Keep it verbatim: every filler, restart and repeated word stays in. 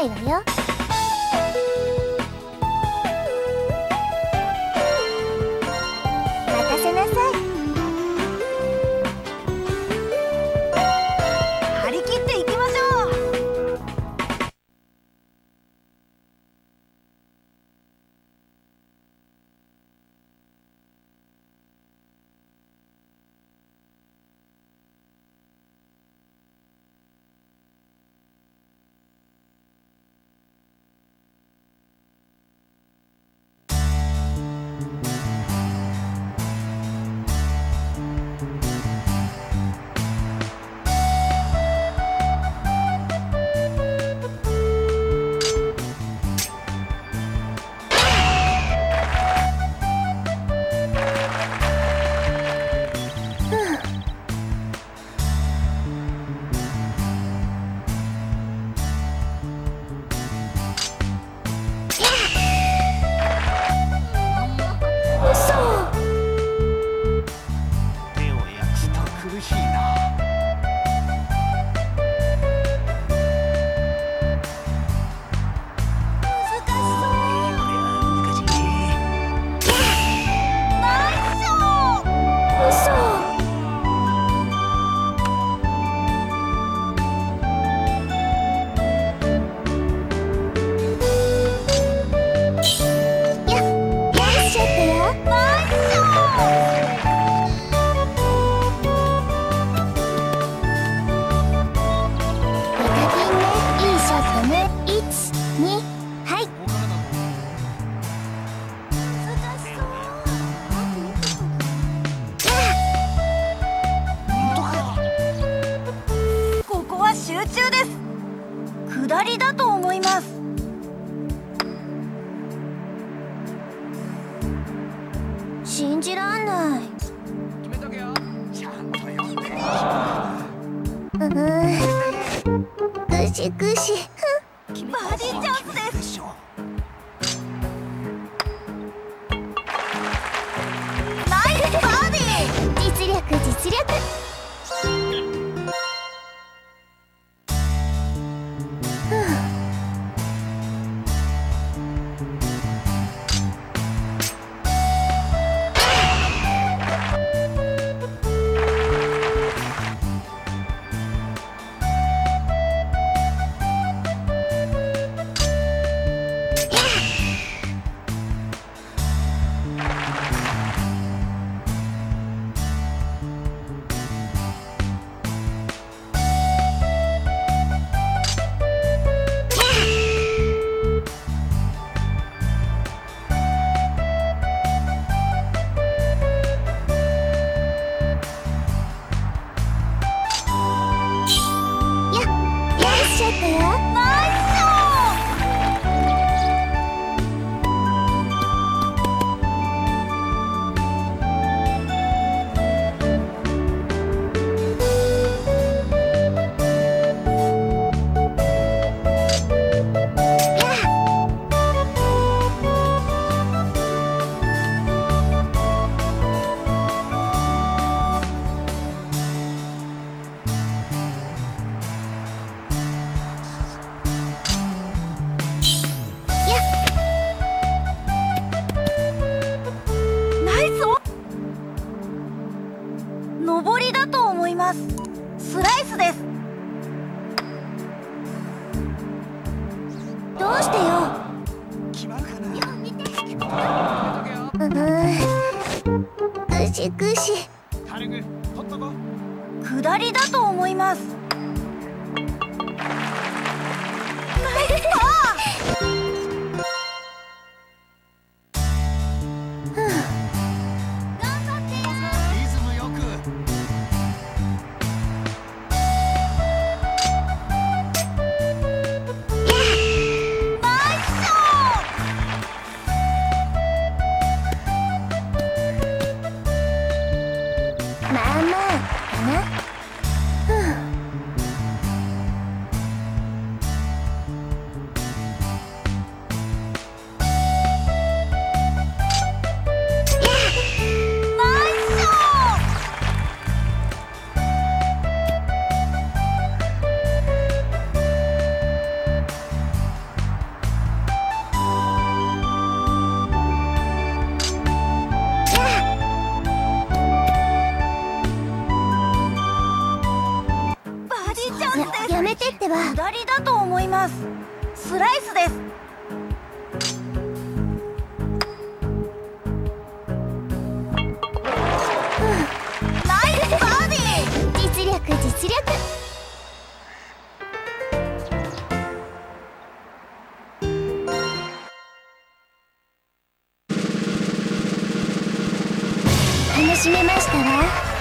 ないわよ。任せなさい。 張り切っていきましょう。下りだと思います。 信じらんない。 決めとけよ。ちゃんと読んで。 うーん。ぐしぐし。 バーディーチャンスです。ナイスバーディー。 実力実力。 上りだと思います。スライスです。 どうしてよ。 決まるかな。 よ見て。 うぐしぐし。 軽くほっとこ。 下りだと思います。ナイスパー。 ては。 左だと思います。スライスです。ナイスバーディー。 実力実力。楽しめましたわ。